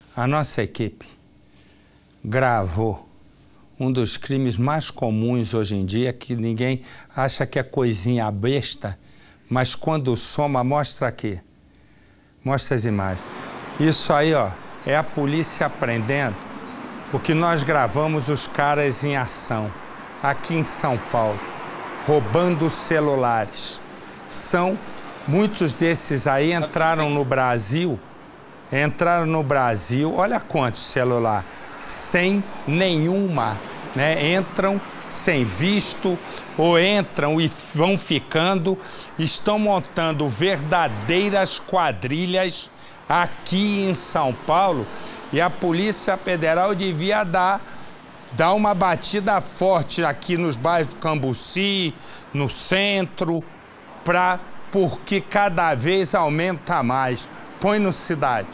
A nossa equipe gravou um dos crimes mais comuns hoje em dia, que ninguém acha que é coisinha besta, mas quando soma, mostra aqui. Mostra as imagens. Isso aí, ó, é a polícia aprendendo, porque nós gravamos os caras em ação, aqui em São Paulo, roubando celulares. Muitos desses aí entraram no Brasil, olha quantos celular, sem nenhuma, né? Entram sem visto ou entram e vão ficando, estão montando verdadeiras quadrilhas aqui em São Paulo, e a Polícia Federal devia dar uma batida forte aqui nos bairros do Cambuci, no centro, porque cada vez aumenta mais. Põe no cidade.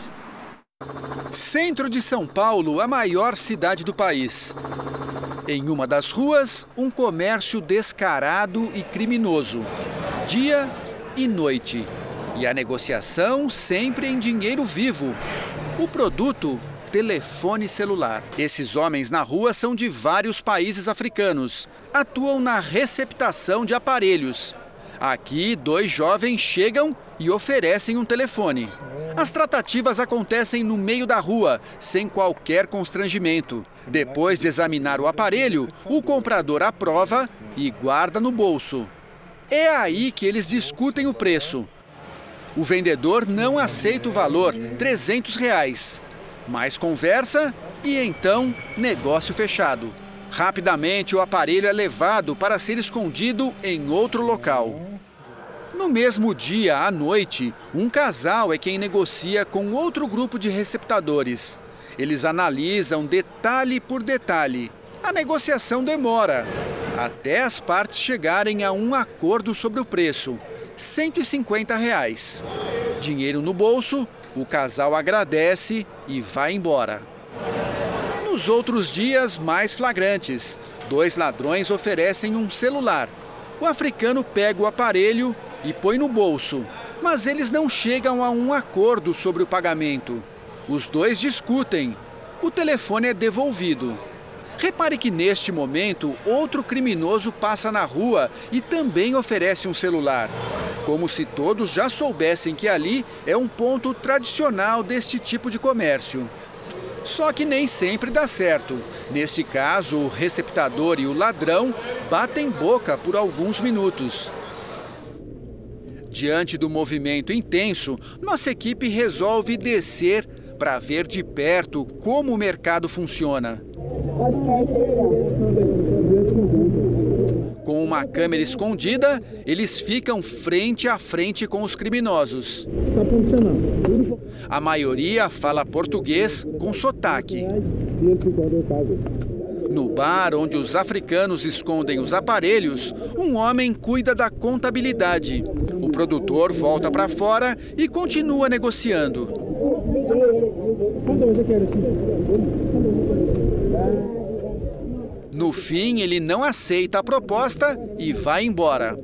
Centro de São Paulo, a maior cidade do país. Em uma das ruas, um comércio descarado e criminoso. Dia e noite. E a negociação sempre em dinheiro vivo. O produto, telefone celular. Esses homens na rua são de vários países africanos. Atuam na receptação de aparelhos. Aqui, 2 jovens chegam e oferecem um telefone. As tratativas acontecem no meio da rua, sem qualquer constrangimento. Depois de examinar o aparelho, o comprador aprova e guarda no bolso. É aí que eles discutem o preço. O vendedor não aceita o valor, R$300. Mais conversa e então negócio fechado. Rapidamente o aparelho é levado para ser escondido em outro local. No mesmo dia, à noite, um casal é quem negocia com outro grupo de receptadores. Eles analisam detalhe por detalhe. A negociação demora, até as partes chegarem a um acordo sobre o preço, R$150. Dinheiro no bolso, o casal agradece e vai embora. Nos outros dias mais flagrantes, 2 ladrões oferecem um celular. O africano pega o aparelho e põe no bolso, mas eles não chegam a um acordo sobre o pagamento. Os 2 discutem. O telefone é devolvido. Repare que neste momento, outro criminoso passa na rua e também oferece um celular. Como se todos já soubessem que ali é um ponto tradicional deste tipo de comércio. Só que nem sempre dá certo. Neste caso, o receptador e o ladrão batem boca por alguns minutos. Diante do movimento intenso, nossa equipe resolve descer para ver de perto como o mercado funciona. Com uma câmera escondida, eles ficam frente a frente com os criminosos. A maioria fala português com sotaque. No bar onde os africanos escondem os aparelhos, um homem cuida da contabilidade. O produtor volta para fora e continua negociando. No fim, ele não aceita a proposta e vai embora.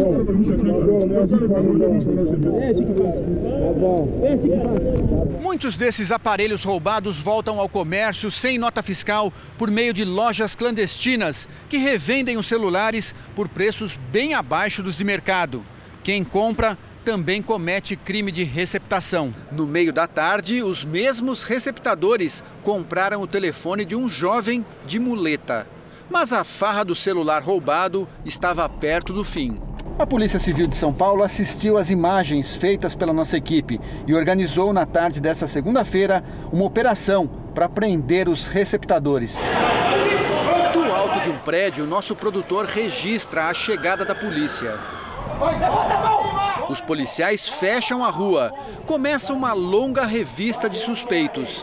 Muitos desses aparelhos roubados voltam ao comércio sem nota fiscal por meio de lojas clandestinas que revendem os celulares por preços bem abaixo dos de mercado. Quem compra também comete crime de receptação. No meio da tarde, os mesmos receptadores compraram o telefone de um jovem de muleta. Mas a farra do celular roubado estava perto do fim. A Polícia Civil de São Paulo assistiu às imagens feitas pela nossa equipe e organizou na tarde desta segunda-feira uma operação para prender os receptadores. Do alto de um prédio, nosso produtor registra a chegada da polícia. Os policiais fecham a rua. Começa uma longa revista de suspeitos.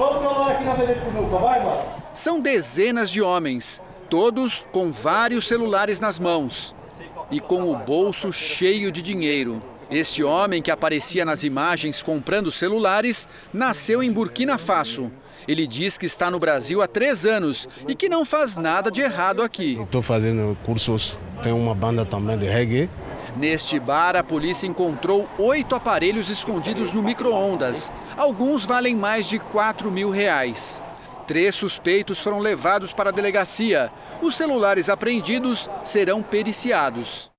São dezenas de homens, todos com vários celulares nas mãos e com o bolso cheio de dinheiro. Este homem que aparecia nas imagens comprando celulares nasceu em Burkina Faso. Ele diz que está no Brasil há 3 anos e que não faz nada de errado aqui. Estou fazendo cursos, tenho uma banda também de reggae. Neste bar, a polícia encontrou 8 aparelhos escondidos no micro-ondas. Alguns valem mais de R$4.000. 3 suspeitos foram levados para a delegacia. Os celulares apreendidos serão periciados.